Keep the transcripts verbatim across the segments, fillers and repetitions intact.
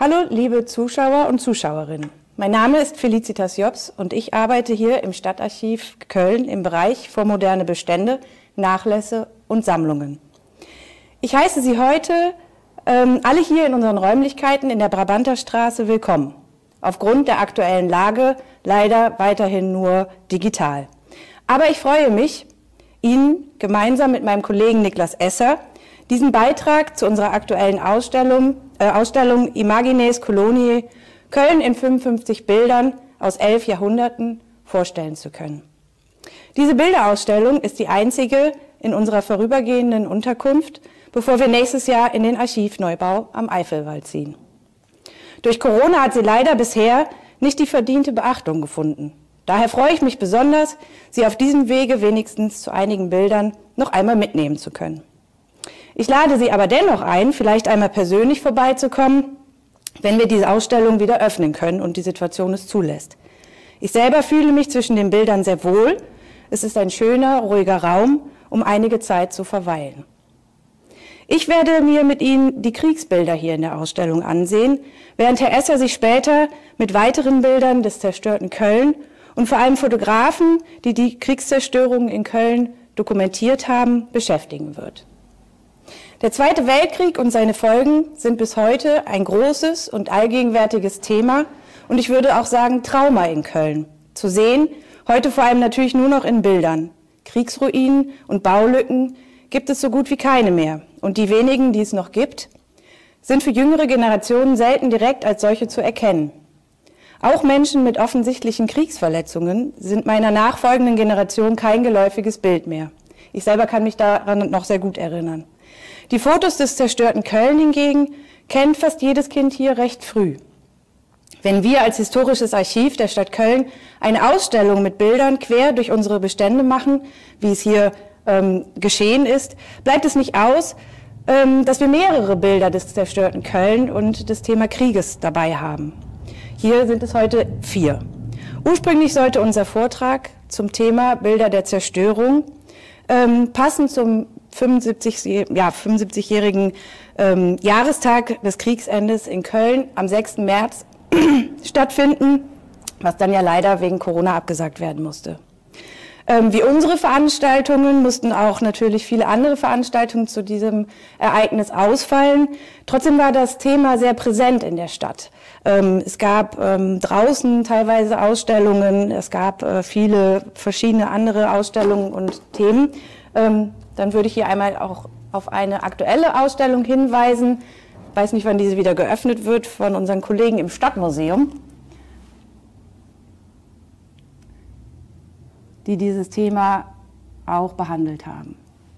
Hallo liebe Zuschauer und Zuschauerinnen. Mein Name ist Felicitas Jobs und ich arbeite hier im Stadtarchiv Köln im Bereich vormoderne Bestände, Nachlässe und Sammlungen. Ich heiße Sie heute ähm, alle hier in unseren Räumlichkeiten in der Brabanterstraße willkommen. Aufgrund der aktuellen Lage leider weiterhin nur digital. Aber ich freue mich, Ihnen gemeinsam mit meinem Kollegen Niklas Esser diesen Beitrag zu unserer aktuellen Ausstellung, äh, Ausstellung Imagines Coloniae Köln in fünfundfünfzig Bildern aus elf Jahrhunderten vorstellen zu können. Diese Bilderausstellung ist die einzige in unserer vorübergehenden Unterkunft, bevor wir nächstes Jahr in den Archivneubau am Eifelwall ziehen. Durch Corona hat sie leider bisher nicht die verdiente Beachtung gefunden. Daher freue ich mich besonders, Sie auf diesem Wege wenigstens zu einigen Bildern noch einmal mitnehmen zu können. Ich lade Sie aber dennoch ein, vielleicht einmal persönlich vorbeizukommen, wenn wir diese Ausstellung wieder öffnen können und die Situation es zulässt. Ich selber fühle mich zwischen den Bildern sehr wohl. Es ist ein schöner, ruhiger Raum, um einige Zeit zu verweilen. Ich werde mir mit Ihnen die Kriegsbilder hier in der Ausstellung ansehen, während Herr Esser sich später mit weiteren Bildern des zerstörten Köln und vor allem Fotografen, die die Kriegszerstörungen in Köln dokumentiert haben, beschäftigen wird. Der Zweite Weltkrieg und seine Folgen sind bis heute ein großes und allgegenwärtiges Thema und ich würde auch sagen Trauma in Köln. Zu sehen, heute vor allem natürlich nur noch in Bildern. Kriegsruinen und Baulücken gibt es so gut wie keine mehr. Und die wenigen, die es noch gibt, sind für jüngere Generationen selten direkt als solche zu erkennen. Auch Menschen mit offensichtlichen Kriegsverletzungen sind meiner nachfolgenden Generation kein geläufiges Bild mehr. Ich selber kann mich daran noch sehr gut erinnern. Die Fotos des zerstörten Köln hingegen kennt fast jedes Kind hier recht früh. Wenn wir als historisches Archiv der Stadt Köln eine Ausstellung mit Bildern quer durch unsere Bestände machen, wie es hier ähm, geschehen ist, bleibt es nicht aus, ähm, dass wir mehrere Bilder des zerstörten Köln und des Thema Krieges dabei haben. Hier sind es heute vier. Ursprünglich sollte unser Vortrag zum Thema Bilder der Zerstörung ähm, passend zum fünfundsiebzigjährigen ähm, Jahrestag des Kriegsendes in Köln am sechsten März stattfinden, was dann ja leider wegen Corona abgesagt werden musste. Ähm, wie unsere Veranstaltungen mussten auch natürlich viele andere Veranstaltungen zu diesem Ereignis ausfallen. Trotzdem war das Thema sehr präsent in der Stadt. Ähm, es gab ähm, draußen teilweise Ausstellungen, es gab äh, viele verschiedene andere Ausstellungen und Themen. Ähm, Dann würde ich hier einmal auch auf eine aktuelle Ausstellung hinweisen. Ich weiß nicht, wann diese wieder geöffnet wird, von unseren Kollegen im Stadtmuseum, die dieses Thema auch behandelt haben.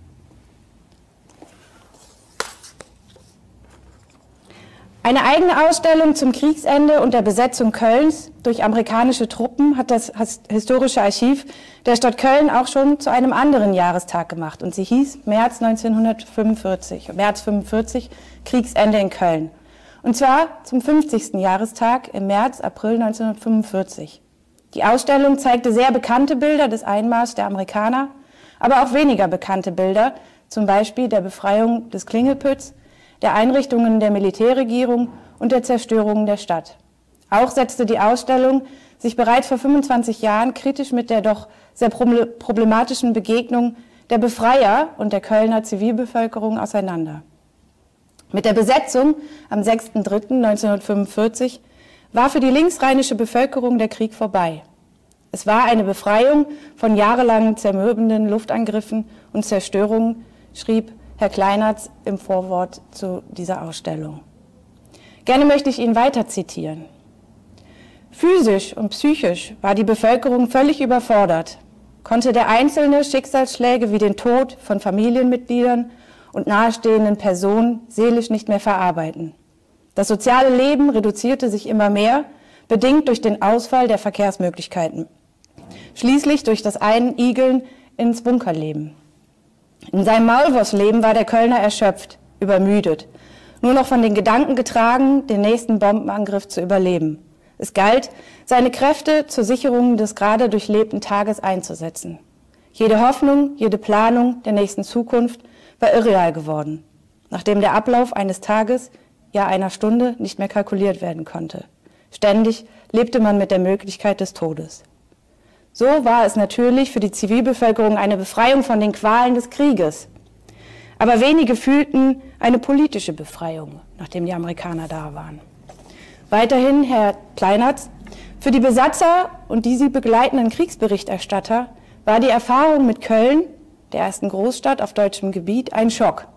Eine eigene Ausstellung zum Kriegsende und der Besetzung Kölns durch amerikanische Truppen hat das Historische Archiv der Stadt Köln auch schon zu einem anderen Jahrestag gemacht. Und sie hieß März neunzehnhundertfünfundvierzig, März fünfundvierzig, Kriegsende in Köln. Und zwar zum fünfzigsten Jahrestag im März, April neunzehnhundertfünfundvierzig. Die Ausstellung zeigte sehr bekannte Bilder des Einmarschs der Amerikaner, aber auch weniger bekannte Bilder, zum Beispiel der Befreiung des Klingelpütz, der Einrichtungen der Militärregierung und der Zerstörung der Stadt. Auch setzte die Ausstellung sich bereits vor fünfundzwanzig Jahren kritisch mit der doch sehr problematischen Begegnung der Befreier und der Kölner Zivilbevölkerung auseinander. Mit der Besetzung am sechsten dritten neunzehnhundertfünfundvierzig war für die linksrheinische Bevölkerung der Krieg vorbei. Es war eine Befreiung von jahrelangen zermürbenden Luftangriffen und Zerstörungen, schrieb Herr Kleinertz im Vorwort zu dieser Ausstellung. Gerne möchte ich ihn weiter zitieren. Physisch und psychisch war die Bevölkerung völlig überfordert, konnte der Einzelne Schicksalsschläge wie den Tod von Familienmitgliedern und nahestehenden Personen seelisch nicht mehr verarbeiten. Das soziale Leben reduzierte sich immer mehr, bedingt durch den Ausfall der Verkehrsmöglichkeiten. Schließlich durch das Einigeln ins Bunkerleben. In seinem Maulwurfsleben war der Kölner erschöpft, übermüdet, nur noch von den Gedanken getragen, den nächsten Bombenangriff zu überleben. Es galt, seine Kräfte zur Sicherung des gerade durchlebten Tages einzusetzen. Jede Hoffnung, jede Planung der nächsten Zukunft war irreal geworden, nachdem der Ablauf eines Tages ja einer Stunde nicht mehr kalkuliert werden konnte. Ständig lebte man mit der Möglichkeit des Todes. So war es natürlich für die Zivilbevölkerung eine Befreiung von den Qualen des Krieges. Aber wenige fühlten eine politische Befreiung, nachdem die Amerikaner da waren. Weiterhin, Herr Kleinertz, für die Besatzer und die sie begleitenden Kriegsberichterstatter war die Erfahrung mit Köln, der ersten Großstadt auf deutschem Gebiet, ein Schock.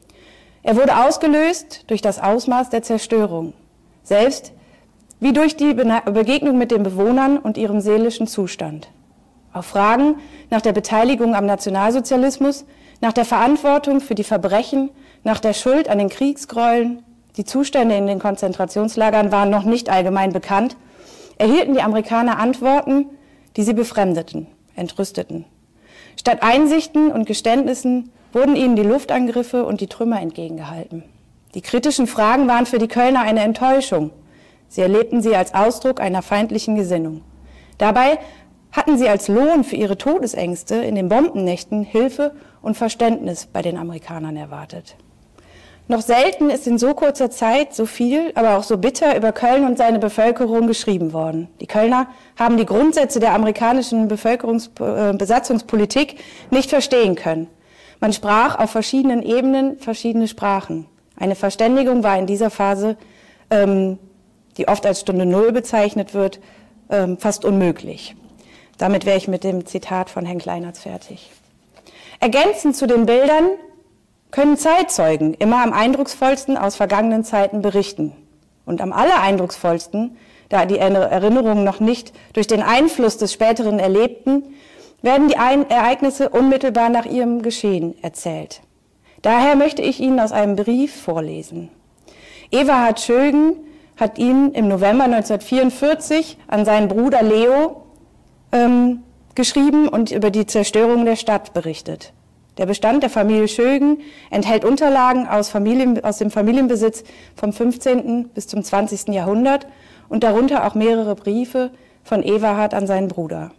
Er wurde ausgelöst durch das Ausmaß der Zerstörung, selbst wie durch die Begegnung mit den Bewohnern und ihrem seelischen Zustand. Auf Fragen nach der Beteiligung am Nationalsozialismus, nach der Verantwortung für die Verbrechen, nach der Schuld an den Kriegsgräueln, die Zustände in den Konzentrationslagern waren noch nicht allgemein bekannt, erhielten die Amerikaner Antworten, die sie befremdeten, entrüsteten. Statt Einsichten und Geständnissen wurden ihnen die Luftangriffe und die Trümmer entgegengehalten. Die kritischen Fragen waren für die Kölner eine Enttäuschung. Sie erlebten sie als Ausdruck einer feindlichen Gesinnung. Dabei hatten sie als Lohn für ihre Todesängste in den Bombennächten Hilfe und Verständnis bei den Amerikanern erwartet. Noch selten ist in so kurzer Zeit so viel, aber auch so bitter über Köln und seine Bevölkerung geschrieben worden. Die Kölner haben die Grundsätze der amerikanischen Bevölkerungs- äh, Besatzungspolitik nicht verstehen können. Man sprach auf verschiedenen Ebenen verschiedene Sprachen. Eine Verständigung war in dieser Phase, ähm, die oft als Stunde Null bezeichnet wird, ähm, fast unmöglich. Damit wäre ich mit dem Zitat von Herrn Kleinertz fertig. Ergänzend zu den Bildern können Zeitzeugen immer am eindrucksvollsten aus vergangenen Zeiten berichten. Und am allereindrucksvollsten, da die Erinnerungen noch nicht durch den Einfluss des späteren Erlebten, werden die Ereignisse unmittelbar nach ihrem Geschehen erzählt. Daher möchte ich Ihnen aus einem Brief vorlesen. Everhard Schögen hat ihn im November neunzehnhundertvierundvierzig an seinen Bruder Leo ähm, geschrieben und über die Zerstörung der Stadt berichtet. Der Bestand der Familie Schögen enthält Unterlagen aus, Familien, aus dem Familienbesitz vom fünfzehnten bis zum zwanzigsten Jahrhundert und darunter auch mehrere Briefe von Everhard an seinen Bruder.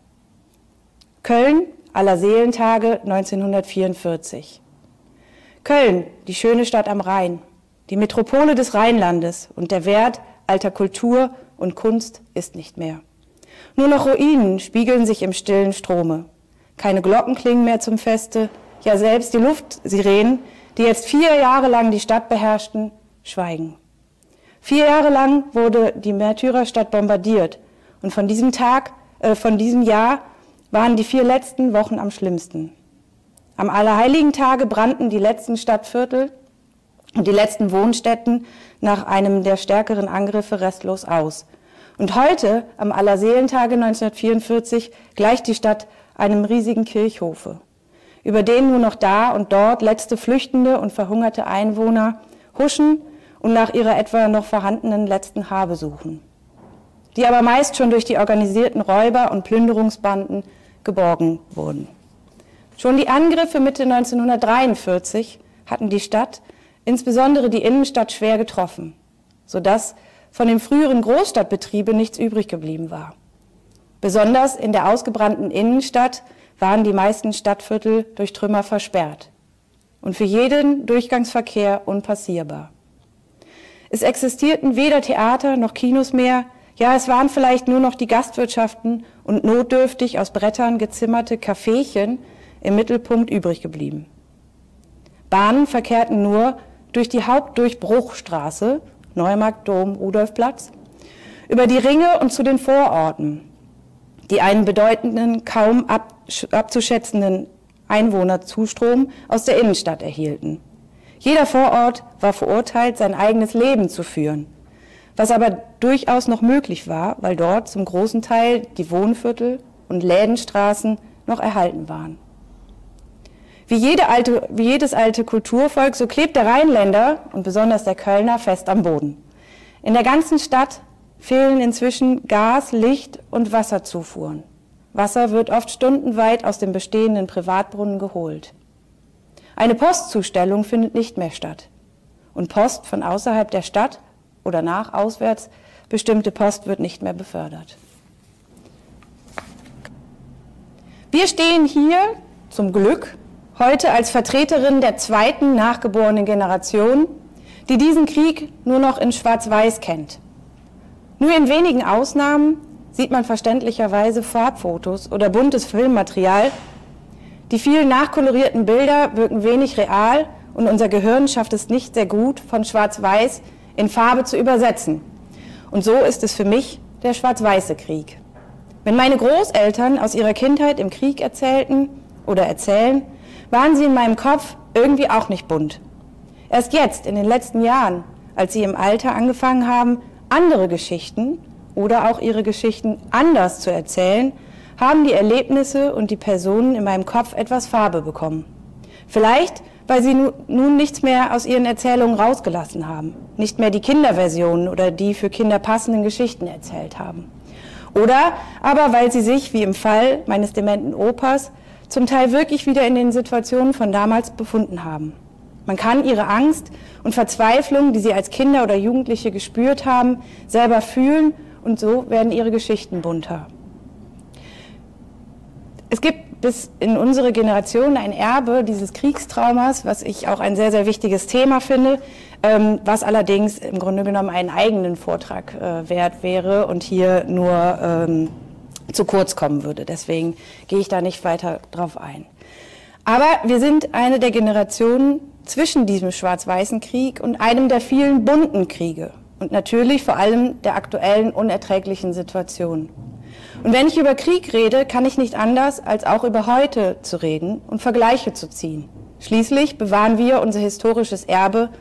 Köln, Allerseelentage neunzehnhundertvierundvierzig. Köln, die schöne Stadt am Rhein, die Metropole des Rheinlandes, und der Wert alter Kultur und Kunst ist nicht mehr. Nur noch Ruinen spiegeln sich im stillen Strome. Keine Glocken klingen mehr zum Feste, ja selbst die Luftsirenen, die jetzt vier Jahre lang die Stadt beherrschten, schweigen. Vier Jahre lang wurde die Märtyrerstadt bombardiert und von diesem Tag, äh, von diesem Jahr waren die vier letzten Wochen am schlimmsten. Am Allerheiligentage brannten die letzten Stadtviertel und die letzten Wohnstätten nach einem der stärkeren Angriffe restlos aus. Und heute, am Allerseelentage neunzehnhundertvierundvierzig, gleicht die Stadt einem riesigen Kirchhofe, über den nur noch da und dort letzte flüchtende und verhungerte Einwohner huschen und nach ihrer etwa noch vorhandenen letzten Habe suchen, die aber meist schon durch die organisierten Räuber- und Plünderungsbanden geborgen wurden. Schon die Angriffe Mitte neunzehnhundertdreiundvierzig hatten die Stadt, insbesondere die Innenstadt, schwer getroffen, sodass von dem früheren Großstadtbetriebe nichts übrig geblieben war. Besonders in der ausgebrannten Innenstadt waren die meisten Stadtviertel durch Trümmer versperrt und für jeden Durchgangsverkehr unpassierbar. Es existierten weder Theater noch Kinos mehr, ja, es waren vielleicht nur noch die Gastwirtschaften und notdürftig aus Brettern gezimmerte Caféchen im Mittelpunkt übrig geblieben. Bahnen verkehrten nur durch die Hauptdurchbruchstraße, Neumarkt, Dom, Rudolfplatz, über die Ringe und zu den Vororten, die einen bedeutenden, kaum ab, abzuschätzenden Einwohnerzustrom aus der Innenstadt erhielten. Jeder Vorort war verurteilt, sein eigenes Leben zu führen, was aber durchaus noch möglich war, weil dort zum großen Teil die Wohnviertel und Lädenstraßen noch erhalten waren. Wie, jede alte, wie jedes alte Kulturvolk, so klebt der Rheinländer und besonders der Kölner fest am Boden. In der ganzen Stadt fehlen inzwischen Gas-, Licht- und Wasserzufuhren. Wasser wird oft stundenweit aus dem bestehenden Privatbrunnen geholt. Eine Postzustellung findet nicht mehr statt. Und Post von außerhalb der Stadt oder nach auswärts bestimmte Post wird nicht mehr befördert. Wir stehen hier, zum Glück, heute als Vertreterin der zweiten nachgeborenen Generation, die diesen Krieg nur noch in Schwarz-Weiß kennt. Nur in wenigen Ausnahmen sieht man verständlicherweise Farbfotos oder buntes Filmmaterial. Die vielen nachkolorierten Bilder wirken wenig real und unser Gehirn schafft es nicht sehr gut, von Schwarz-Weiß in Farbe zu übersetzen. Und so ist es für mich der schwarz-weiße Krieg. Wenn meine Großeltern aus ihrer Kindheit im Krieg erzählten oder erzählen, waren sie in meinem Kopf irgendwie auch nicht bunt. Erst jetzt, in den letzten Jahren, als sie im Alter angefangen haben, andere Geschichten oder auch ihre Geschichten anders zu erzählen, haben die Erlebnisse und die Personen in meinem Kopf etwas Farbe bekommen. Vielleicht, weil sie nun nichts mehr aus ihren Erzählungen rausgelassen haben, nicht mehr die Kinderversionen oder die für Kinder passenden Geschichten erzählt haben. Oder aber, weil sie sich, wie im Fall meines dementen Opas, zum Teil wirklich wieder in den Situationen von damals befunden haben. Man kann ihre Angst und Verzweiflung, die sie als Kinder oder Jugendliche gespürt haben, selber fühlen und so werden ihre Geschichten bunter. Es gibt bis in unsere Generation ein Erbe dieses Kriegstraumas, was ich auch ein sehr, sehr wichtiges Thema finde, ähm, was allerdings im Grunde genommen einen eigenen Vortrag äh, wert wäre und hier nur ähm, zu kurz kommen würde. Deswegen gehe ich da nicht weiter drauf ein. Aber wir sind eine der Generationen zwischen diesem schwarz-weißen Krieg und einem der vielen bunten Kriege und natürlich vor allem der aktuellen unerträglichen Situation. Und wenn ich über Krieg rede, kann ich nicht anders, als auch über heute zu reden und Vergleiche zu ziehen. Schließlich bewahren wir unser historisches Erbe,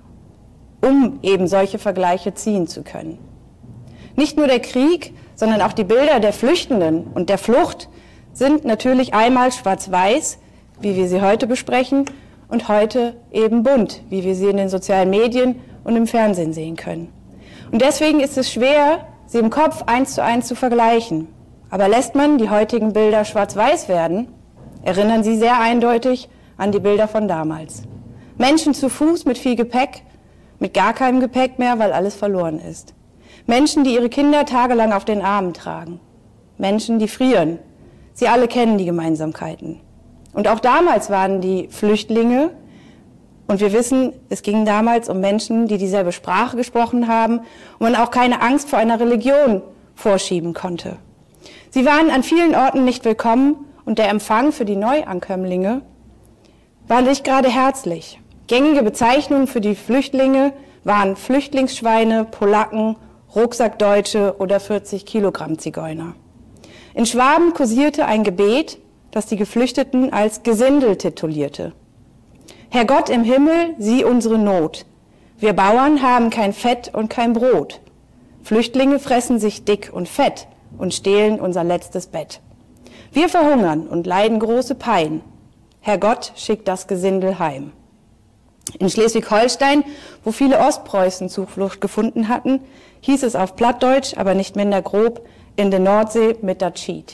um eben solche Vergleiche ziehen zu können. Nicht nur der Krieg, sondern auch die Bilder der Flüchtenden und der Flucht sind natürlich einmal schwarz-weiß, wie wir sie heute besprechen, und heute eben bunt, wie wir sie in den sozialen Medien und im Fernsehen sehen können. Und deswegen ist es schwer, sie im Kopf eins zu eins zu vergleichen. Aber lässt man die heutigen Bilder schwarz-weiß werden, erinnern sie sehr eindeutig an die Bilder von damals. Menschen zu Fuß mit viel Gepäck, mit gar keinem Gepäck mehr, weil alles verloren ist. Menschen, die ihre Kinder tagelang auf den Armen tragen. Menschen, die frieren. Sie alle kennen die Gemeinsamkeiten. Und auch damals waren die Flüchtlinge, und wir wissen, es ging damals um Menschen, die dieselbe Sprache gesprochen haben und man auch keine Angst vor einer Religion vorschieben konnte. Sie waren an vielen Orten nicht willkommen und der Empfang für die Neuankömmlinge war nicht gerade herzlich. Gängige Bezeichnungen für die Flüchtlinge waren Flüchtlingsschweine, Polacken, Rucksackdeutsche oder vierzig Kilogramm Zigeuner. In Schwaben kursierte ein Gebet, das die Geflüchteten als Gesindel titulierte. Herr Gott im Himmel, sieh unsere Not. Wir Bauern haben kein Fett und kein Brot. Flüchtlinge fressen sich dick und fett und stehlen unser letztes Bett. Wir verhungern und leiden große Pein. Herr Gott schickt das Gesindel heim. In Schleswig-Holstein, wo viele Ostpreußen Zuflucht gefunden hatten, hieß es auf Plattdeutsch, aber nicht minder grob, in der Nordsee mit dat Schied.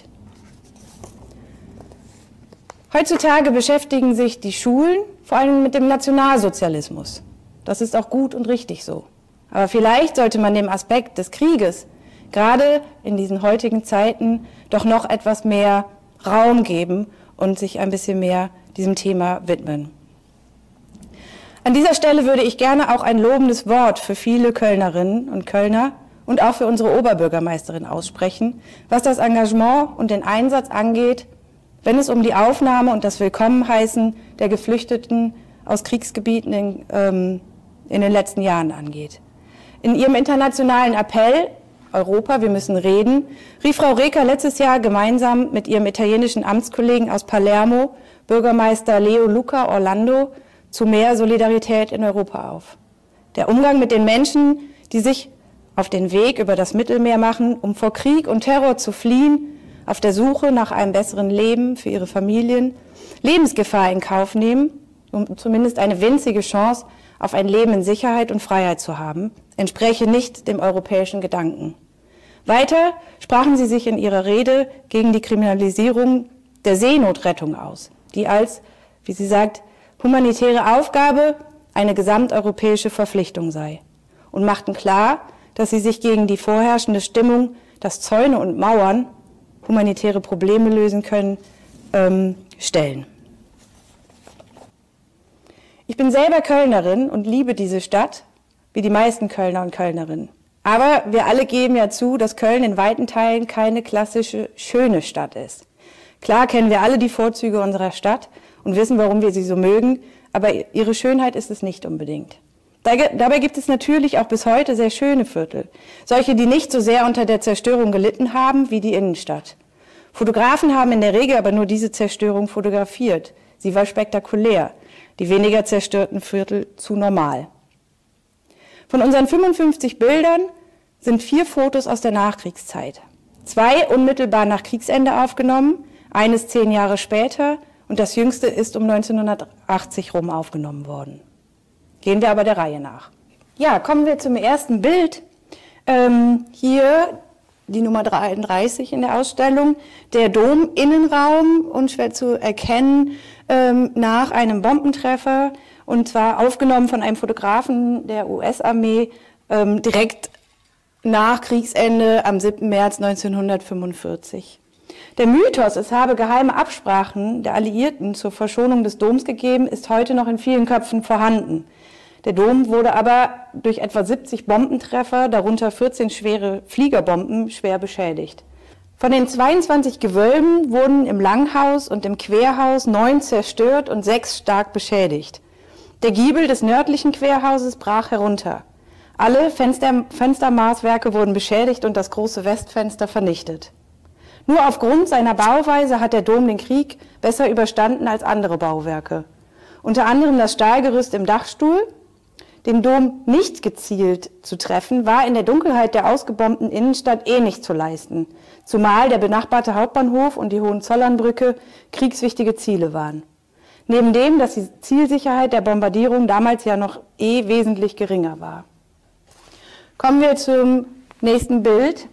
Heutzutage beschäftigen sich die Schulen vor allem mit dem Nationalsozialismus. Das ist auch gut und richtig so. Aber vielleicht sollte man dem Aspekt des Krieges, gerade in diesen heutigen Zeiten, doch noch etwas mehr Raum geben und sich ein bisschen mehr diesem Thema widmen. An dieser Stelle würde ich gerne auch ein lobendes Wort für viele Kölnerinnen und Kölner und auch für unsere Oberbürgermeisterin aussprechen, was das Engagement und den Einsatz angeht, wenn es um die Aufnahme und das Willkommenheißen der Geflüchteten aus Kriegsgebieten in, ähm, in den letzten Jahren angeht. In ihrem internationalen Appell Europa, wir müssen reden, rief Frau Reker letztes Jahr gemeinsam mit ihrem italienischen Amtskollegen aus Palermo, Bürgermeister Leo Luca Orlando, zu mehr Solidarität in Europa auf. Der Umgang mit den Menschen, die sich auf den Weg über das Mittelmeer machen, um vor Krieg und Terror zu fliehen, auf der Suche nach einem besseren Leben für ihre Familien, Lebensgefahr in Kauf nehmen, um zumindest eine winzige Chance auf ein Leben in Sicherheit und Freiheit zu haben, entspräche nicht dem europäischen Gedanken. Weiter sprachen sie sich in ihrer Rede gegen die Kriminalisierung der Seenotrettung aus, die als, wie sie sagt, humanitäre Aufgabe eine gesamteuropäische Verpflichtung sei, und machten klar, dass sie sich gegen die vorherrschende Stimmung, dass Zäune und Mauern humanitäre Probleme lösen können, ähm, stellen. Ich bin selber Kölnerin und liebe diese Stadt, wie die meisten Kölner und Kölnerinnen. Aber wir alle geben ja zu, dass Köln in weiten Teilen keine klassische, schöne Stadt ist. Klar kennen wir alle die Vorzüge unserer Stadt und wissen, warum wir sie so mögen, aber ihre Schönheit ist es nicht unbedingt. Dabei gibt es natürlich auch bis heute sehr schöne Viertel, solche, die nicht so sehr unter der Zerstörung gelitten haben wie die Innenstadt. Fotografen haben in der Regel aber nur diese Zerstörung fotografiert. Sie war spektakulär, die weniger zerstörten Viertel zu normal. Von unseren fünfundfünfzig Bildern sind vier Fotos aus der Nachkriegszeit. Zwei unmittelbar nach Kriegsende aufgenommen, eines zehn Jahre später und das jüngste ist um neunzehnhundertachtzig rum aufgenommen worden. Gehen wir aber der Reihe nach. Ja, kommen wir zum ersten Bild. Ähm, hier die Nummer dreiunddreißig in der Ausstellung, der Dom-Innenraum, unschwer zu erkennen, ähm, nach einem Bombentreffer, und zwar aufgenommen von einem Fotografen der U S-Armee ähm, direkt nach Kriegsende am siebten März neunzehnhundertfünfundvierzig. Der Mythos, es habe geheime Absprachen der Alliierten zur Verschonung des Doms gegeben, ist heute noch in vielen Köpfen vorhanden. Der Dom wurde aber durch etwa siebzig Bombentreffer, darunter vierzehn schwere Fliegerbomben, schwer beschädigt. Von den zweiundzwanzig Gewölben wurden im Langhaus und im Querhaus neun zerstört und sechs stark beschädigt. Der Giebel des nördlichen Querhauses brach herunter. Alle Fenster, Fenstermaßwerke wurden beschädigt und das große Westfenster vernichtet. Nur aufgrund seiner Bauweise hat der Dom den Krieg besser überstanden als andere Bauwerke. Unter anderem das Stahlgerüst im Dachstuhl. Den Dom nicht gezielt zu treffen, war in der Dunkelheit der ausgebombten Innenstadt eh nicht zu leisten, zumal der benachbarte Hauptbahnhof und die Hohenzollernbrücke kriegswichtige Ziele waren. Neben dem, dass die Zielsicherheit der Bombardierung damals ja noch eh wesentlich geringer war. Kommen wir zum nächsten Bild.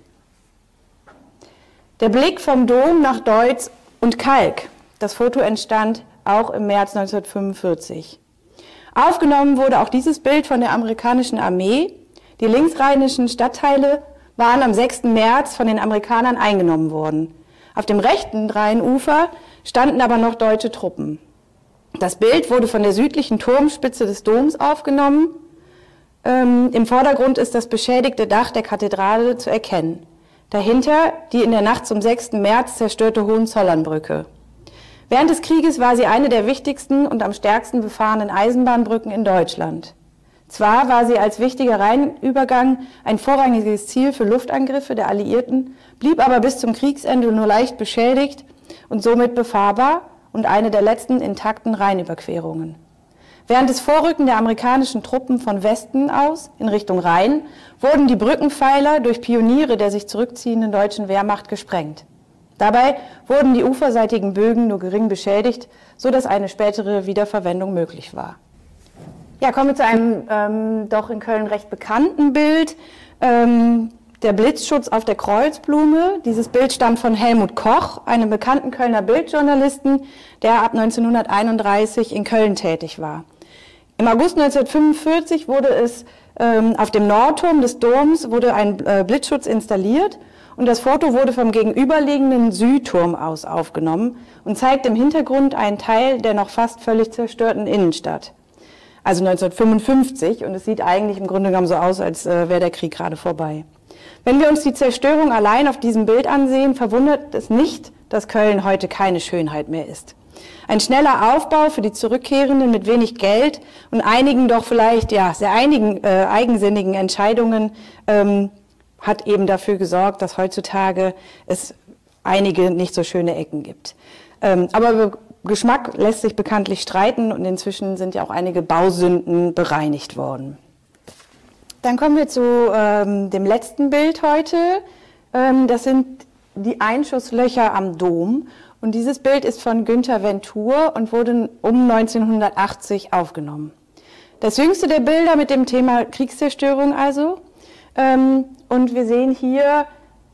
Der Blick vom Dom nach Deutz und Kalk. Das Foto entstand auch im März neunzehnhundertfünfundvierzig. Aufgenommen wurde auch dieses Bild von der amerikanischen Armee. Die linksrheinischen Stadtteile waren am sechsten März von den Amerikanern eingenommen worden. Auf dem rechten Rheinufer standen aber noch deutsche Truppen. Das Bild wurde von der südlichen Turmspitze des Doms aufgenommen. Ähm, im Vordergrund ist das beschädigte Dach der Kathedrale zu erkennen. Dahinter die in der Nacht zum sechsten März zerstörte Hohenzollernbrücke. Während des Krieges war sie eine der wichtigsten und am stärksten befahrenen Eisenbahnbrücken in Deutschland. Zwar war sie als wichtiger Rheinübergang ein vorrangiges Ziel für Luftangriffe der Alliierten, blieb aber bis zum Kriegsende nur leicht beschädigt und somit befahrbar und eine der letzten intakten Rheinüberquerungen. Während des Vorrücken der amerikanischen Truppen von Westen aus in Richtung Rhein wurden die Brückenpfeiler durch Pioniere der sich zurückziehenden deutschen Wehrmacht gesprengt. Dabei wurden die uferseitigen Bögen nur gering beschädigt, sodass eine spätere Wiederverwendung möglich war. Ja, kommen wir zu einem ähm, doch in Köln recht bekannten Bild. Ähm, der Blitzschutz auf der Kreuzblume. Dieses Bild stammt von Helmut Koch, einem bekannten Kölner Bildjournalisten, der ab neunzehnhunderteinunddreißig in Köln tätig war. Im August neunzehnhundertfünfundvierzig wurde es ähm, auf dem Nordturm des Doms wurde ein äh, Blitzschutz installiert und das Foto wurde vom gegenüberliegenden Südturm aus aufgenommen und zeigt im Hintergrund einen Teil der noch fast völlig zerstörten Innenstadt. Also neunzehnhundertfünfundfünfzig, und es sieht eigentlich im Grunde genommen so aus, als äh, wäre der Krieg gerade vorbei. Wenn wir uns die Zerstörung allein auf diesem Bild ansehen, verwundert es nicht, dass Köln heute keine Schönheit mehr ist. Ein schneller Aufbau für die Zurückkehrenden mit wenig Geld und einigen doch vielleicht ja sehr einigen äh, eigensinnigen Entscheidungen ähm, hat eben dafür gesorgt, dass heutzutage es einige nicht so schöne Ecken gibt. Ähm, aber Geschmack lässt sich bekanntlich streiten und inzwischen sind ja auch einige Bausünden bereinigt worden. Dann kommen wir zu ähm, dem letzten Bild heute. Ähm, das sind die Einschusslöcher am Dom. Und dieses Bild ist von Günter Ventur und wurde um neunzehnhundertachtzig aufgenommen. Das jüngste der Bilder mit dem Thema Kriegszerstörung also. Ähm, und wir sehen hier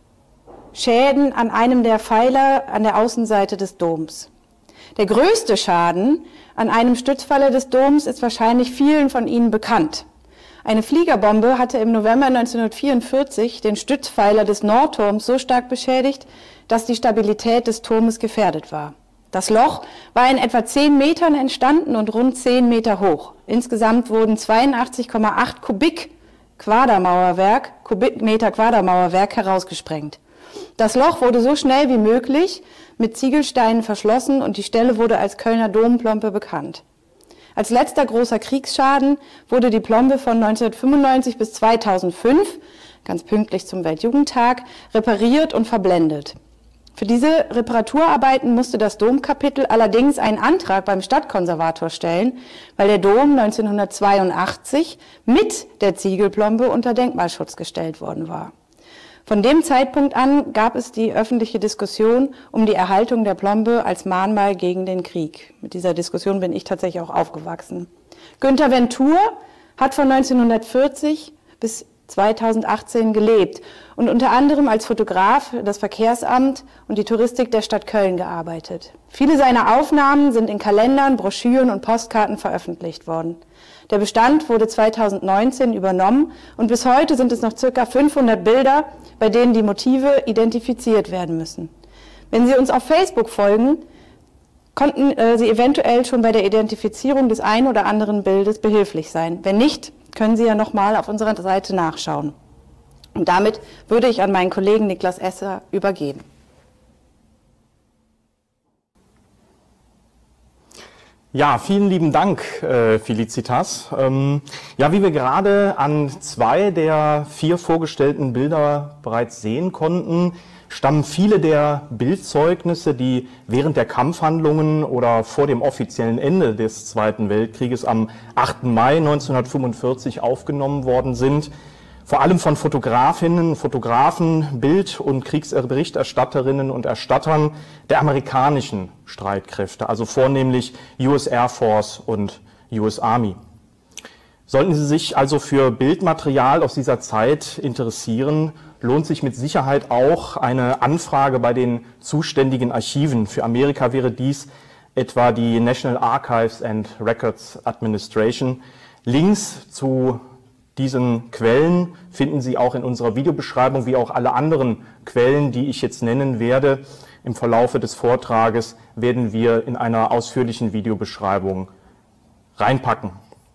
Schäden an einem der Pfeiler an der Außenseite des Doms. Der größte Schaden an einem Stützpfeiler des Doms ist wahrscheinlich vielen von Ihnen bekannt. Eine Fliegerbombe hatte im November neunzehnhundertvierundvierzig den Stützpfeiler des Nordturms so stark beschädigt, dass die Stabilität des Turmes gefährdet war. Das Loch war in etwa zehn Metern entstanden und rund zehn Meter hoch. Insgesamt wurden zweiundachtzig Komma acht Kubik Quadermauerwerk, Kubikmeter Quadermauerwerk herausgesprengt. Das Loch wurde so schnell wie möglich mit Ziegelsteinen verschlossen und die Stelle wurde als Kölner Domplombe bekannt. Als letzter großer Kriegsschaden wurde die Plombe von neunzehnhundertfünfundneunzig bis zweitausendfünf, ganz pünktlich zum Weltjugendtag, repariert und verblendet. Für diese Reparaturarbeiten musste das Domkapitel allerdings einen Antrag beim Stadtkonservator stellen, weil der Dom neunzehnhundertzweiundachtzig mit der Ziegelplombe unter Denkmalschutz gestellt worden war. Von dem Zeitpunkt an gab es die öffentliche Diskussion um die Erhaltung der Plombe als Mahnmal gegen den Krieg. Mit dieser Diskussion bin ich tatsächlich auch aufgewachsen. Günter Ventur hat von neunzehnhundertvierzig bis zweitausendachtzehn gelebt und unter anderem als Fotograf für das Verkehrsamt und die Touristik der Stadt Köln gearbeitet. Viele seiner Aufnahmen sind in Kalendern, Broschüren und Postkarten veröffentlicht worden. Der Bestand wurde zweitausendneunzehn übernommen und bis heute sind es noch ca. fünfhundert Bilder, bei denen die Motive identifiziert werden müssen. Wenn Sie uns auf Facebook folgen, konnten äh, Sie eventuell schon bei der Identifizierung des einen oder anderen Bildes behilflich sein. Wenn nicht, können Sie ja nochmal auf unserer Seite nachschauen. Und damit würde ich an meinen Kollegen Niklas Esser übergeben. Ja, vielen lieben Dank, äh, Felicitas. Ähm, ja, wie wir gerade an zwei der vier vorgestellten Bilder bereits sehen konnten, stammen viele der Bildzeugnisse, die während der Kampfhandlungen oder vor dem offiziellen Ende des Zweiten Weltkrieges am achten Mai neunzehnhundertfünfundvierzig aufgenommen worden sind, vor allem von Fotografinnen, Fotografen, Bild- und Kriegsberichterstatterinnen und Erstattern der amerikanischen Streitkräfte, also vornehmlich U S Air Force und U S Army. Sollten Sie sich also für Bildmaterial aus dieser Zeit interessieren, lohnt sich mit Sicherheit auch eine Anfrage bei den zuständigen Archiven. Für Amerika wäre dies etwa die National Archives and Records Administration. Links zu diesen Quellen finden Sie auch in unserer Videobeschreibung, wie auch alle anderen Quellen, die ich jetzt nennen werde. Im Verlaufe des Vortrages werden wir in einer ausführlichen Videobeschreibung reinpacken.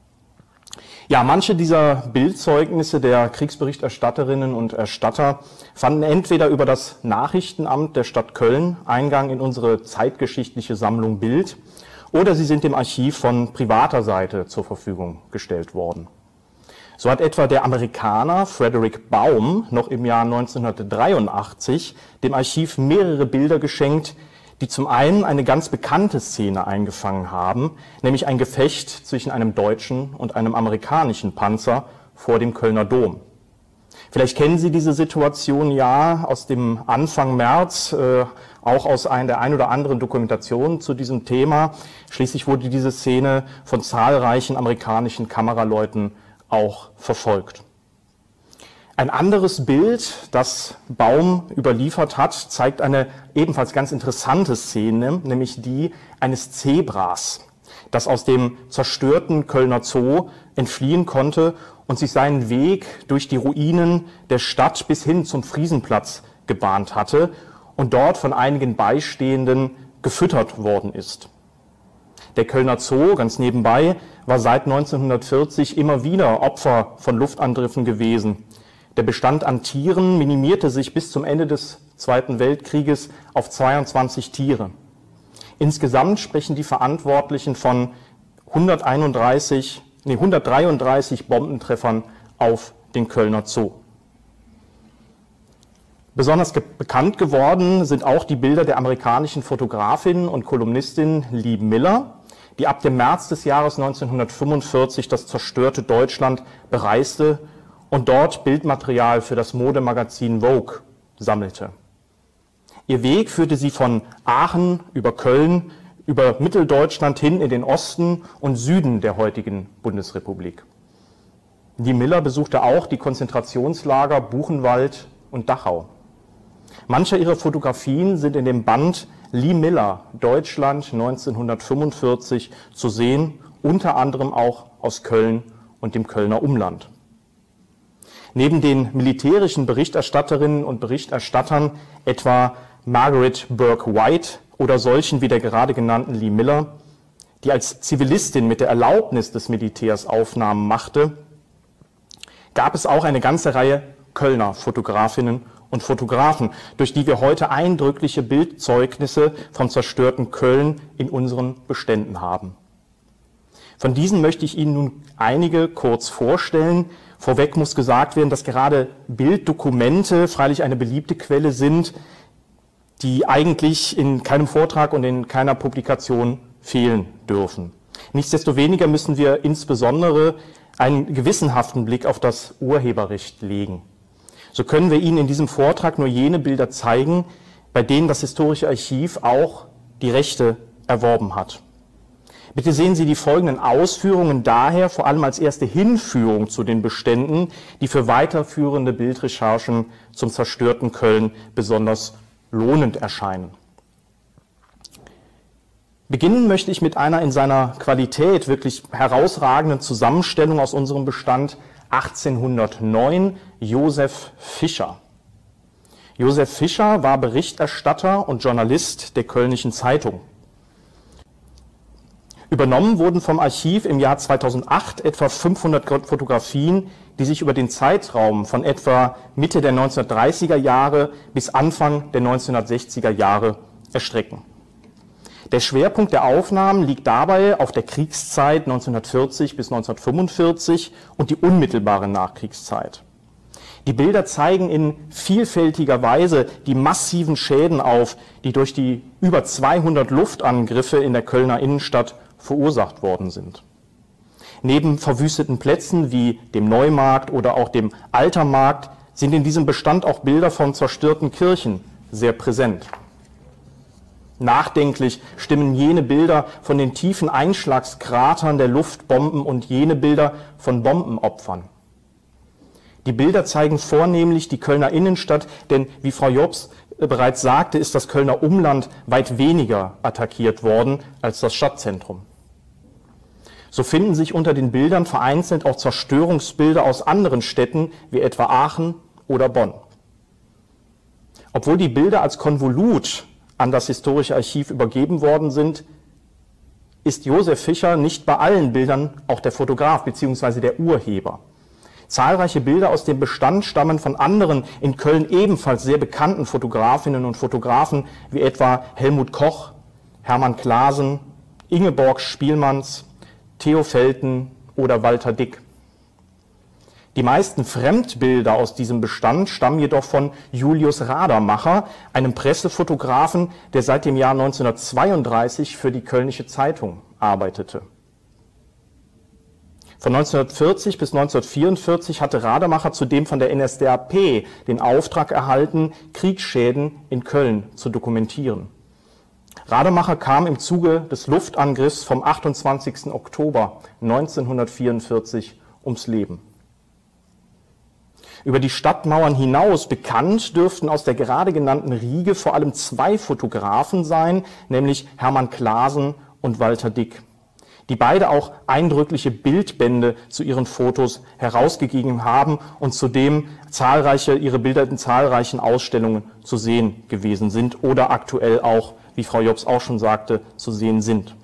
Ja, manche dieser Bildzeugnisse der Kriegsberichterstatterinnen und Erstatter fanden entweder über das Nachrichtenamt der Stadt Köln Eingang in unsere zeitgeschichtliche Sammlung Bild oder sie sind dem Archiv von privater Seite zur Verfügung gestellt worden. So hat etwa der Amerikaner Frederick Baum noch im Jahr neunzehnhundertdreiundachtzig dem Archiv mehrere Bilder geschenkt, die zum einen eine ganz bekannte Szene eingefangen haben, nämlich ein Gefecht zwischen einem deutschen und einem amerikanischen Panzer vor dem Kölner Dom. Vielleicht kennen Sie diese Situation ja aus dem Anfang März, äh, auch aus ein, der ein oder anderen Dokumentation zu diesem Thema. Schließlich wurde diese Szene von zahlreichen amerikanischen Kameraleuten auch verfolgt. Ein anderes Bild, das Baum überliefert hat, zeigt eine ebenfalls ganz interessante Szene, nämlich die eines Zebras, das aus dem zerstörten Kölner Zoo entfliehen konnte und sich seinen Weg durch die Ruinen der Stadt bis hin zum Friesenplatz gebahnt hatte und dort von einigen Beistehenden gefüttert worden ist. Der Kölner Zoo, ganz nebenbei, war seit neunzehnhundertvierzig immer wieder Opfer von Luftangriffen gewesen. Der Bestand an Tieren minimierte sich bis zum Ende des Zweiten Weltkrieges auf zweiundzwanzig Tiere. Insgesamt sprechen die Verantwortlichen von hunderteinunddreißig, nee, hundertdreiunddreißig Bombentreffern auf den Kölner Zoo. Besonders ge- bekannt geworden sind auch die Bilder der amerikanischen Fotografin und Kolumnistin Lee Miller, die ab dem März des Jahres neunzehnhundertfünfundvierzig das zerstörte Deutschland bereiste und dort Bildmaterial für das Modemagazin Vogue sammelte. Ihr Weg führte sie von Aachen über Köln, über Mitteldeutschland hin in den Osten und Süden der heutigen Bundesrepublik. Die Miller besuchte auch die Konzentrationslager Buchenwald und Dachau. Manche ihrer Fotografien sind in dem Band Lee Miller, Deutschland neunzehnhundertfünfundvierzig zu sehen, unter anderem auch aus Köln und dem Kölner Umland. Neben den militärischen Berichterstatterinnen und Berichterstattern, etwa Margaret Burke White oder solchen wie der gerade genannten Lee Miller, die als Zivilistin mit der Erlaubnis des Militärs Aufnahmen machte, gab es auch eine ganze Reihe Kölner Fotografinnen und Fotografen, durch die wir heute eindrückliche Bildzeugnisse vom zerstörten Köln in unseren Beständen haben. Von diesen möchte ich Ihnen nun einige kurz vorstellen. Vorweg muss gesagt werden, dass gerade Bilddokumente freilich eine beliebte Quelle sind, die eigentlich in keinem Vortrag und in keiner Publikation fehlen dürfen. Nichtsdestoweniger müssen wir insbesondere einen gewissenhaften Blick auf das Urheberrecht legen. So können wir Ihnen in diesem Vortrag nur jene Bilder zeigen, bei denen das Historische Archiv auch die Rechte erworben hat. Bitte sehen Sie die folgenden Ausführungen daher vor allem als erste Hinführung zu den Beständen, die für weiterführende Bildrecherchen zum zerstörten Köln besonders lohnend erscheinen. Beginnen möchte ich mit einer in seiner Qualität wirklich herausragenden Zusammenstellung aus unserem Bestand achtzehnhundertneun, Josef Fischer. Josef Fischer war Berichterstatter und Journalist der Kölnischen Zeitung. Übernommen wurden vom Archiv im Jahr zweitausendacht etwa fünfhundert Fotografien, die sich über den Zeitraum von etwa Mitte der neunzehnhundertdreißiger Jahre bis Anfang der neunzehnhundertsechziger Jahre erstrecken. Der Schwerpunkt der Aufnahmen liegt dabei auf der Kriegszeit neunzehnhundertvierzig bis neunzehnhundertfünfundvierzig und die unmittelbare Nachkriegszeit. Die Bilder zeigen in vielfältiger Weise die massiven Schäden auf, die durch die über zweihundert Luftangriffe in der Kölner Innenstadt verursacht worden sind. Neben verwüsteten Plätzen wie dem Neumarkt oder auch dem Altermarkt sind in diesem Bestand auch Bilder von zerstörten Kirchen sehr präsent. Nachdenklich stimmen jene Bilder von den tiefen Einschlagskratern der Luftbomben und jene Bilder von Bombenopfern. Die Bilder zeigen vornehmlich die Kölner Innenstadt, denn wie Frau Jobs bereits sagte, ist das Kölner Umland weit weniger attackiert worden als das Stadtzentrum. So finden sich unter den Bildern vereinzelt auch Zerstörungsbilder aus anderen Städten, wie etwa Aachen oder Bonn. Obwohl die Bilder als Konvolut an das Historische Archiv übergeben worden sind, ist Josef Fischer nicht bei allen Bildern auch der Fotograf bzw. der Urheber. Zahlreiche Bilder aus dem Bestand stammen von anderen in Köln ebenfalls sehr bekannten Fotografinnen und Fotografen, wie etwa Helmut Koch, Hermann Clasen, Ingeborg Spielmanns, Theo Felten oder Walter Dick. Die meisten Fremdbilder aus diesem Bestand stammen jedoch von Julius Radermacher, einem Pressefotografen, der seit dem Jahr neunzehnhundertzweiunddreißig für die Kölnische Zeitung arbeitete. Von neunzehnhundertvierzig bis neunzehnhundertvierundvierzig hatte Radermacher zudem von der N S D A P den Auftrag erhalten, Kriegsschäden in Köln zu dokumentieren. Radermacher kam im Zuge des Luftangriffs vom achtundzwanzigsten Oktober neunzehnhundertvierundvierzig ums Leben. Über die Stadtmauern hinaus bekannt dürften aus der gerade genannten Riege vor allem zwei Fotografen sein, nämlich Hermann Clasen und Walter Dick, die beide auch eindrückliche Bildbände zu ihren Fotos herausgegeben haben und zudem zahlreiche, ihre Bilder in zahlreichen Ausstellungen zu sehen gewesen sind oder aktuell auch, wie Frau Jobs auch schon sagte, zu sehen sind.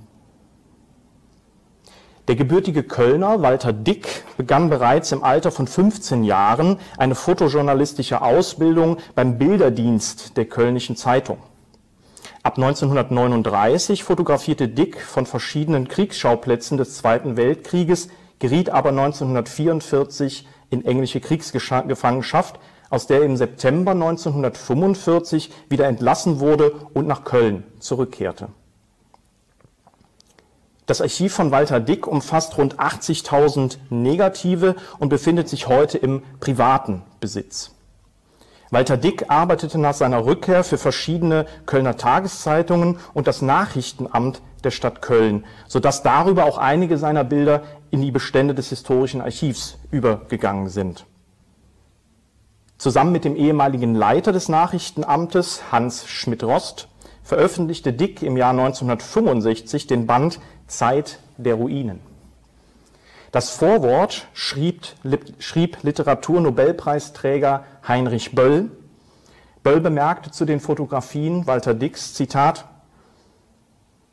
Der gebürtige Kölner Walter Dick begann bereits im Alter von fünfzehn Jahren eine fotojournalistische Ausbildung beim Bilderdienst der Kölnischen Zeitung. Ab neunzehnhundertneununddreißig fotografierte Dick von verschiedenen Kriegsschauplätzen des Zweiten Weltkrieges, geriet aber neunzehnhundertvierundvierzig in englische Kriegsgefangenschaft, aus der er im September neunzehnhundertfünfundvierzig wieder entlassen wurde und nach Köln zurückkehrte. Das Archiv von Walter Dick umfasst rund achtzigtausend Negative und befindet sich heute im privaten Besitz. Walter Dick arbeitete nach seiner Rückkehr für verschiedene Kölner Tageszeitungen und das Nachrichtenamt der Stadt Köln, sodass darüber auch einige seiner Bilder in die Bestände des Historischen Archivs übergegangen sind. Zusammen mit dem ehemaligen Leiter des Nachrichtenamtes, Hans Schmidt-Rost, veröffentlichte Dick im Jahr neunzehnhundertfünfundsechzig den Band Zeit der Ruinen. Das Vorwort schrieb, schrieb Literaturnobelpreisträger Heinrich Böll. Böll bemerkte zu den Fotografien Walter Dicks, Zitat,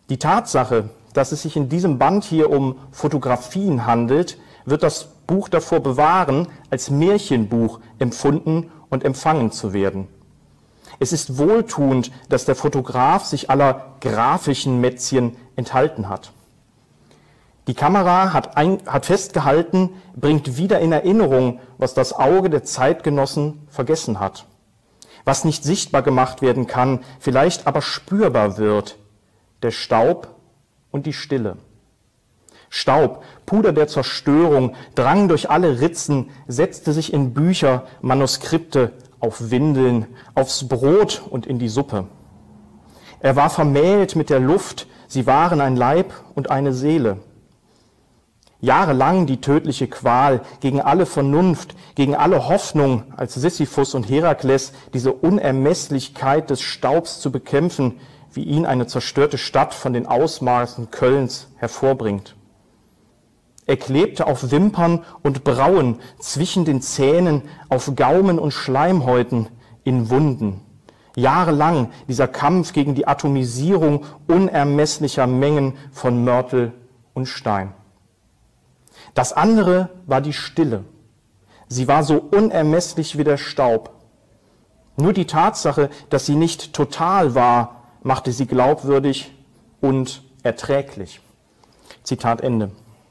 Die Tatsache, dass es sich in diesem Band hier um Fotografien handelt, wird das Buch davor bewahren, als Märchenbuch empfunden und empfangen zu werden. Es ist wohltuend, dass der Fotograf sich aller grafischen Mätzchen enthalten hat. Die Kamera hat, ein, hat festgehalten, bringt wieder in Erinnerung, was das Auge der Zeitgenossen vergessen hat. Was nicht sichtbar gemacht werden kann, vielleicht aber spürbar wird: der Staub und die Stille. Staub, Puder der Zerstörung, drang durch alle Ritzen, setzte sich in Bücher, Manuskripte, auf Windeln, aufs Brot und in die Suppe. Er war vermählt mit der Luft, sie waren ein Leib und eine Seele. Jahrelang die tödliche Qual, gegen alle Vernunft, gegen alle Hoffnung, als Sisyphus und Herakles diese Unermesslichkeit des Staubs zu bekämpfen, wie ihn eine zerstörte Stadt von den Ausmaßen Kölns hervorbringt. Er klebte auf Wimpern und Brauen, zwischen den Zähnen, auf Gaumen und Schleimhäuten, in Wunden. Jahrelang dieser Kampf gegen die Atomisierung unermesslicher Mengen von Mörtel und Stein. Das andere war die Stille. Sie war so unermesslich wie der Staub. Nur die Tatsache, dass sie nicht total war, machte sie glaubwürdig und erträglich. Zitat Ende.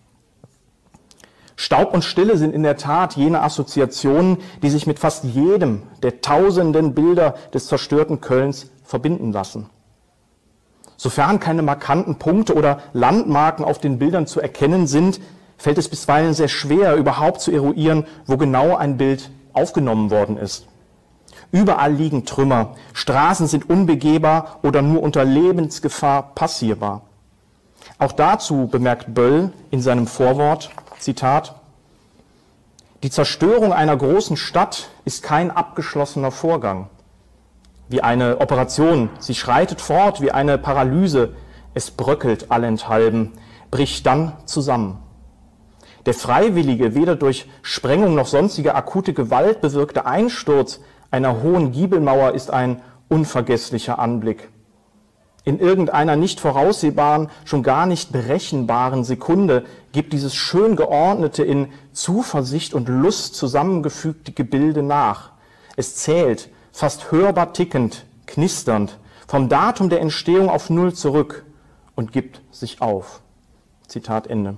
Staub und Stille sind in der Tat jene Assoziationen, die sich mit fast jedem der tausenden Bilder des zerstörten Kölns verbinden lassen. Sofern keine markanten Punkte oder Landmarken auf den Bildern zu erkennen sind, fällt es bisweilen sehr schwer, überhaupt zu eruieren, wo genau ein Bild aufgenommen worden ist. Überall liegen Trümmer, Straßen sind unbegehbar oder nur unter Lebensgefahr passierbar. Auch dazu bemerkt Böll in seinem Vorwort, Zitat: Die Zerstörung einer großen Stadt ist kein abgeschlossener Vorgang. Wie eine Operation, sie schreitet fort wie eine Paralyse, es bröckelt allenthalben, bricht dann zusammen. Der freiwillige, weder durch Sprengung noch sonstige akute Gewalt bewirkte Einsturz einer hohen Giebelmauer ist ein unvergesslicher Anblick. In irgendeiner nicht voraussehbaren, schon gar nicht berechenbaren Sekunde gibt dieses schön geordnete, in Zuversicht und Lust zusammengefügte Gebilde nach. Es zählt, fast hörbar tickend, knisternd, vom Datum der Entstehung auf Null zurück und gibt sich auf. Zitat Ende.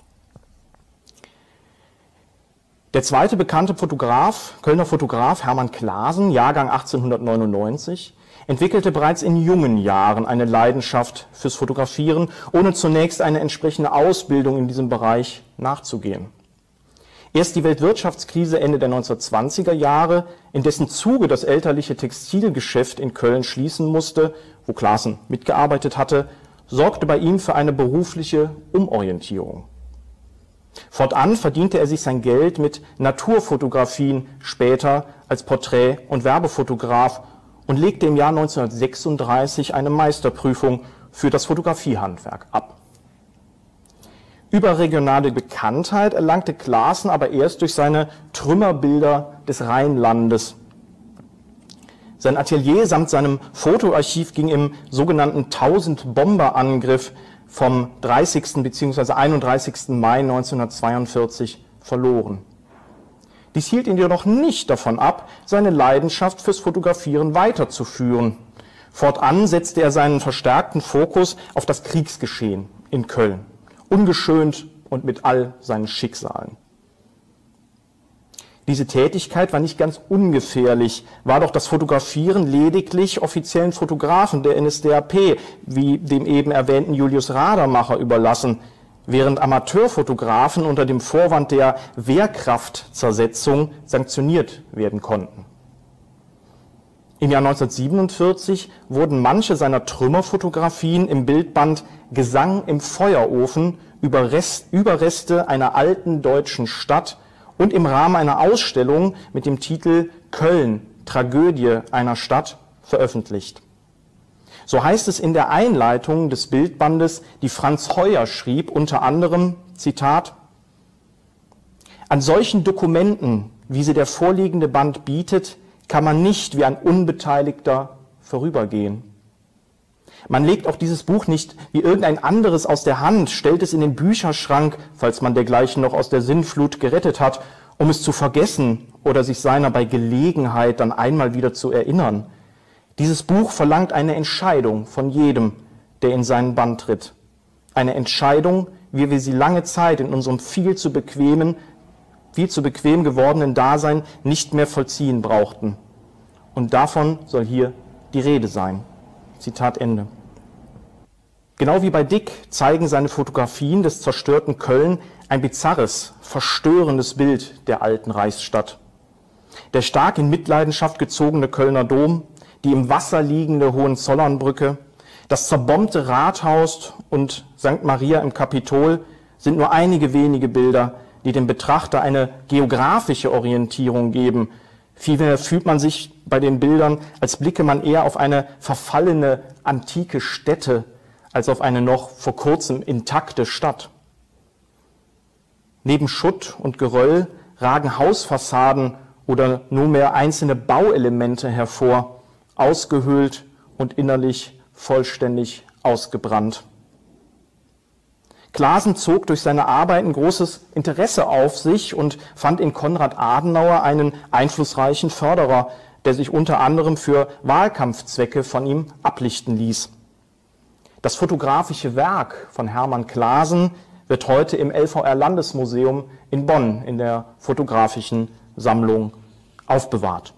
Der zweite bekannte Fotograf, Kölner Fotograf Hermann Clasen, Jahrgang achtzehnhundertneunundneunzig, entwickelte bereits in jungen Jahren eine Leidenschaft fürs Fotografieren, ohne zunächst eine entsprechende Ausbildung in diesem Bereich nachzugehen. Erst die Weltwirtschaftskrise Ende der neunzehnhundertzwanziger Jahre, in dessen Zuge das elterliche Textilgeschäft in Köln schließen musste, wo Clasen mitgearbeitet hatte, sorgte bei ihm für eine berufliche Umorientierung. Fortan verdiente er sich sein Geld mit Naturfotografien, später als Porträt- und Werbefotograf, und legte im Jahr neunzehnhundertsechsunddreißig eine Meisterprüfung für das Fotografiehandwerk ab. Überregionale Bekanntheit erlangte Clasen aber erst durch seine Trümmerbilder des Rheinlandes. Sein Atelier samt seinem Fotoarchiv ging im sogenannten Tausend-Bomber-Angriff vom dreißigsten bzw. einunddreißigsten Mai neunzehnhundertzweiundvierzig verloren. Dies hielt ihn jedoch nicht davon ab, seine Leidenschaft fürs Fotografieren weiterzuführen. Fortan setzte er seinen verstärkten Fokus auf das Kriegsgeschehen in Köln, ungeschönt und mit all seinen Schicksalen. Diese Tätigkeit war nicht ganz ungefährlich, war doch das Fotografieren lediglich offiziellen Fotografen der N S D A P, wie dem eben erwähnten Julius Radermacher, überlassen, während Amateurfotografen unter dem Vorwand der Wehrkraftzersetzung sanktioniert werden konnten. Im Jahr neunzehnhundertsiebenundvierzig wurden manche seiner Trümmerfotografien im Bildband Gesang im Feuerofen über Rest, Überreste einer alten deutschen Stadt und im Rahmen einer Ausstellung mit dem Titel Köln, Tragödie einer Stadt veröffentlicht. So heißt es in der Einleitung des Bildbandes, die Franz Heuer schrieb, unter anderem, Zitat: An solchen Dokumenten, wie sie der vorliegende Band bietet, kann man nicht wie ein Unbeteiligter vorübergehen. Man legt auch dieses Buch nicht wie irgendein anderes aus der Hand, stellt es in den Bücherschrank, falls man dergleichen noch aus der Sinnflut gerettet hat, um es zu vergessen oder sich seiner bei Gelegenheit dann einmal wieder zu erinnern. Dieses Buch verlangt eine Entscheidung von jedem, der in seinen Bann tritt. Eine Entscheidung, wie wir sie lange Zeit in unserem viel zu bequemen, viel zu bequem gewordenen Dasein nicht mehr vollziehen brauchten. Und davon soll hier die Rede sein. Zitat Ende. Genau wie bei Dick zeigen seine Fotografien des zerstörten Köln ein bizarres, verstörendes Bild der alten Reichsstadt. Der stark in Mitleidenschaft gezogene Kölner Dom, die im Wasser liegende Hohenzollernbrücke, das zerbombte Rathaus und Sankt Maria im Kapitol sind nur einige wenige Bilder, die dem Betrachter eine geografische Orientierung geben. Vielmehr fühlt man sich bei den Bildern, als blicke man eher auf eine verfallene antike Stätte, als auf eine noch vor kurzem intakte Stadt. Neben Schutt und Geröll ragen Hausfassaden oder nunmehr einzelne Bauelemente hervor, ausgehöhlt und innerlich vollständig ausgebrannt. Clasen zog durch seine Arbeiten großes Interesse auf sich und fand in Konrad Adenauer einen einflussreichen Förderer, der sich unter anderem für Wahlkampfzwecke von ihm ablichten ließ. Das fotografische Werk von Hermann Clasen wird heute im L V R-Landesmuseum in Bonn in der fotografischen Sammlung aufbewahrt.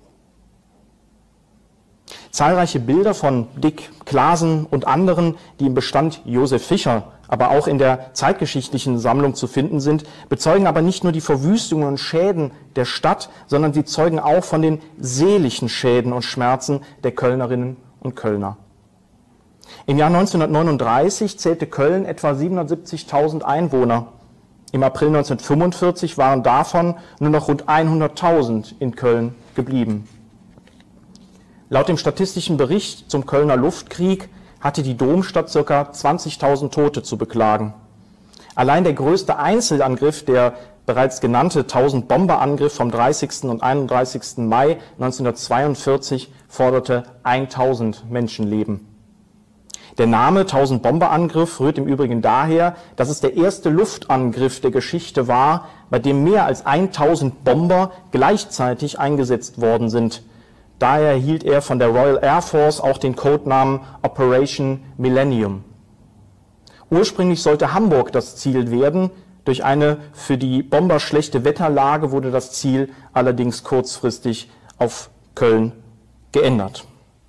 Zahlreiche Bilder von Dick, Clasen und anderen, die im Bestand Josef Fischer, aber auch in der zeitgeschichtlichen Sammlung zu finden sind, bezeugen aber nicht nur die Verwüstungen und Schäden der Stadt, sondern sie zeugen auch von den seelischen Schäden und Schmerzen der Kölnerinnen und Kölner. Im Jahr neunzehnhundertneununddreißig zählte Köln etwa siebenhundertsiebzigtausend Einwohner. Im April neunzehnhundertfünfundvierzig waren davon nur noch rund hunderttausend in Köln geblieben. Laut dem statistischen Bericht zum Kölner Luftkrieg hatte die Domstadt ca. zwanzigtausend Tote zu beklagen. Allein der größte Einzelangriff, der bereits genannte tausend-Bomber-Angriff vom dreißigsten und einunddreißigsten Mai neunzehnhundertzweiundvierzig, forderte tausend Menschenleben. Der Name tausend-Bomber-Angriff rührt im Übrigen daher, dass es der erste Luftangriff der Geschichte war, bei dem mehr als tausend Bomber gleichzeitig eingesetzt worden sind. Daher erhielt er von der Royal Air Force auch den Codenamen Operation Millennium. Ursprünglich sollte Hamburg das Ziel werden, durch eine für die Bomber schlechte Wetterlage wurde das Ziel allerdings kurzfristig auf Köln geändert.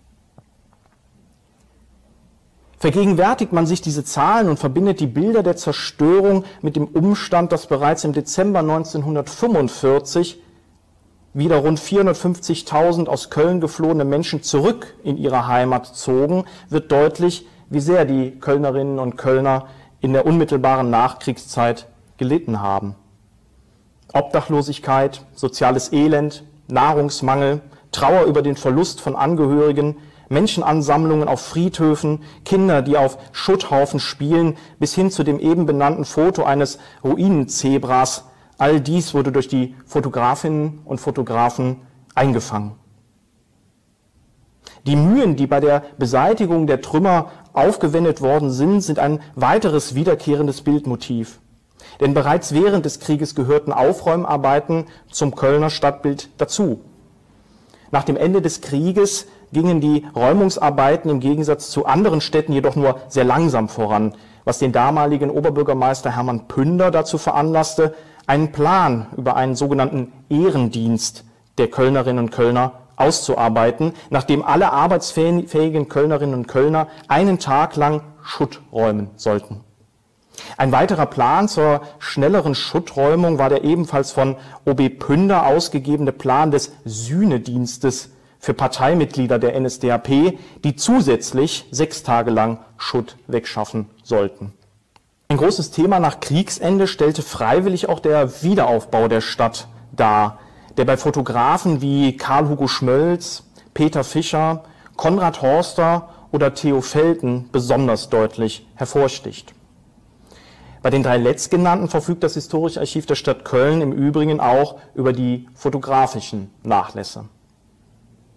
Vergegenwärtigt man sich diese Zahlen und verbindet die Bilder der Zerstörung mit dem Umstand, dass bereits im Dezember neunzehnhundertfünfundvierzig wieder rund vierhundertfünfzigtausend aus Köln geflohene Menschen zurück in ihre Heimat zogen, wird deutlich, wie sehr die Kölnerinnen und Kölner in der unmittelbaren Nachkriegszeit gelitten haben. Obdachlosigkeit, soziales Elend, Nahrungsmangel, Trauer über den Verlust von Angehörigen, Menschenansammlungen auf Friedhöfen, Kinder, die auf Schutthaufen spielen, bis hin zu dem eben benannten Foto eines Ruinenzebras. All dies wurde durch die Fotografinnen und Fotografen eingefangen. Die Mühen, die bei der Beseitigung der Trümmer aufgewendet worden sind, sind ein weiteres wiederkehrendes Bildmotiv. Denn bereits während des Krieges gehörten Aufräumarbeiten zum Kölner Stadtbild dazu. Nach dem Ende des Krieges gingen die Räumungsarbeiten im Gegensatz zu anderen Städten jedoch nur sehr langsam voran, was den damaligen Oberbürgermeister Hermann Pünder dazu veranlasste, einen Plan über einen sogenannten Ehrendienst der Kölnerinnen und Kölner auszuarbeiten, nachdem alle arbeitsfähigen Kölnerinnen und Kölner einen Tag lang Schutt räumen sollten. Ein weiterer Plan zur schnelleren Schutträumung war der ebenfalls von O B Pünder ausgegebene Plan des Sühnedienstes für Parteimitglieder der N S D A P, die zusätzlich sechs Tage lang Schutt wegschaffen sollten. Ein großes Thema nach Kriegsende stellte freiwillig auch der Wiederaufbau der Stadt dar, der bei Fotografen wie Karl Hugo Schmölz, Peter Fischer, Konrad Horster oder Theo Felten besonders deutlich hervorsticht. Bei den drei letztgenannten verfügt das Historische Archiv der Stadt Köln im Übrigen auch über die fotografischen Nachlässe.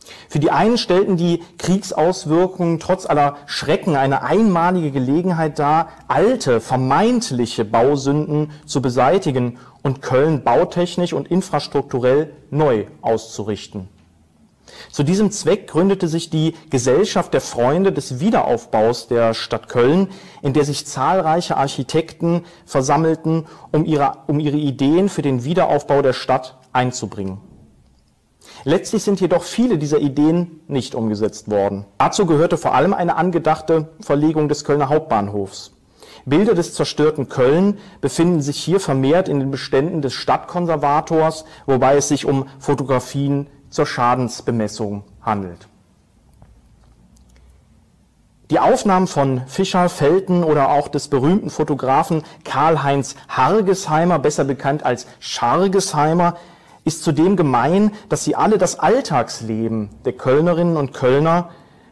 Für die einen stellten die Kriegsauswirkungen trotz aller Schrecken eine einmalige Gelegenheit dar, alte, vermeintliche Bausünden zu beseitigen und Köln bautechnisch und infrastrukturell neu auszurichten. Zu diesem Zweck gründete sich die Gesellschaft der Freunde des Wiederaufbaus der Stadt Köln, in der sich zahlreiche Architekten versammelten, um ihre, um ihre Ideen für den Wiederaufbau der Stadt einzubringen. Letztlich sind jedoch viele dieser Ideen nicht umgesetzt worden. Dazu gehörte vor allem eine angedachte Verlegung des Kölner Hauptbahnhofs. Bilder des zerstörten Köln befinden sich hier vermehrt in den Beständen des Stadtkonservators, wobei es sich um Fotografien zur Schadensbemessung handelt. Die Aufnahmen von Fischer, Felten oder auch des berühmten Fotografen Karl-Heinz Hargesheimer, besser bekannt als Schargesheimer, ist zudem gemein, dass sie alle das Alltagsleben der Kölnerinnen und Kölner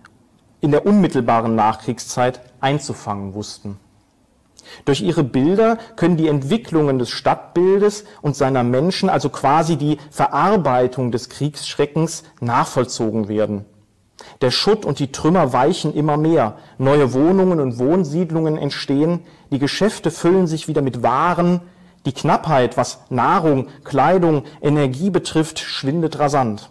in der unmittelbaren Nachkriegszeit einzufangen wussten. Durch ihre Bilder können die Entwicklungen des Stadtbildes und seiner Menschen, also quasi die Verarbeitung des Kriegsschreckens, nachvollzogen werden. Der Schutt und die Trümmer weichen immer mehr, neue Wohnungen und Wohnsiedlungen entstehen, die Geschäfte füllen sich wieder mit Waren, die Knappheit, was Nahrung, Kleidung, Energie betrifft, schwindet rasant.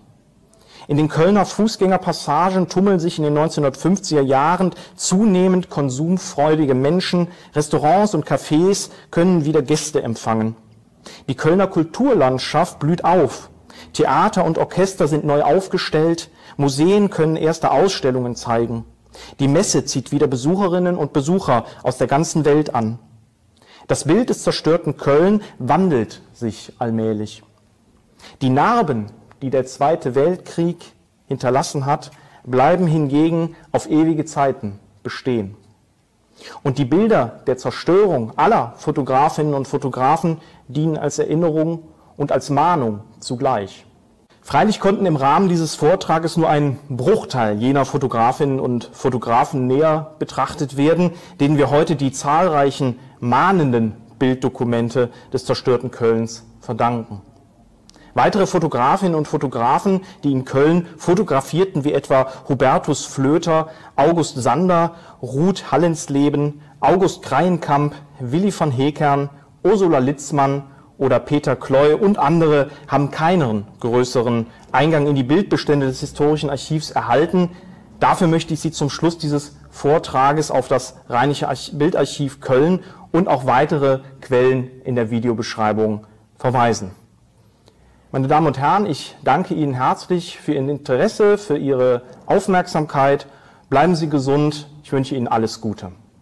In den Kölner Fußgängerpassagen tummeln sich in den neunzehnhundertfünfziger Jahren zunehmend konsumfreudige Menschen. Restaurants und Cafés können wieder Gäste empfangen. Die Kölner Kulturlandschaft blüht auf. Theater und Orchester sind neu aufgestellt. Museen können erste Ausstellungen zeigen. Die Messe zieht wieder Besucherinnen und Besucher aus der ganzen Welt an. Das Bild des zerstörten Köln wandelt sich allmählich. Die Narben, die der Zweite Weltkrieg hinterlassen hat, bleiben hingegen auf ewige Zeiten bestehen. Und die Bilder der Zerstörung aller Fotografinnen und Fotografen dienen als Erinnerung und als Mahnung zugleich. Freilich konnten im Rahmen dieses Vortrages nur ein Bruchteil jener Fotografinnen und Fotografen näher betrachtet werden, denen wir heute die zahlreichen mahnenden Bilddokumente des zerstörten Kölns verdanken. Weitere Fotografinnen und Fotografen, die in Köln fotografierten, wie etwa Hubertus Flöter, August Sander, Ruth Hallensleben, August Kreienkamp, Willi von Hekern, Ursula Litzmann oder Peter Kloy und andere, haben keinen größeren Eingang in die Bildbestände des Historischen Archivs erhalten. Dafür möchte ich Sie zum Schluss dieses Vortrages auf das Rheinische Bildarchiv Köln und auch weitere Quellen in der Videobeschreibung verweisen. Meine Damen und Herren, ich danke Ihnen herzlich für Ihr Interesse, für Ihre Aufmerksamkeit. Bleiben Sie gesund. Ich wünsche Ihnen alles Gute.